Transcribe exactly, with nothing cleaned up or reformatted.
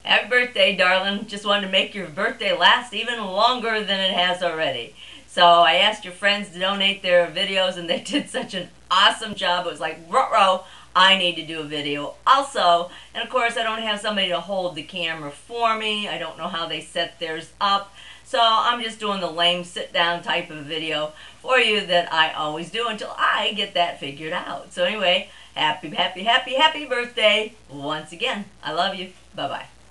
Happy birthday, darling. Just wanted to make your birthday last even longer than it has already. So I asked your friends to donate their videos and they did such an awesome job. It was like, ruh-roh, I need to do a video also. And of course, I don't have somebody to hold the camera for me. I don't know how they set theirs up. So I'm just doing the lame sit down type of video for you that I always do until I get that figured out. So anyway, happy, happy, happy, happy birthday once again. I love you. Bye-bye.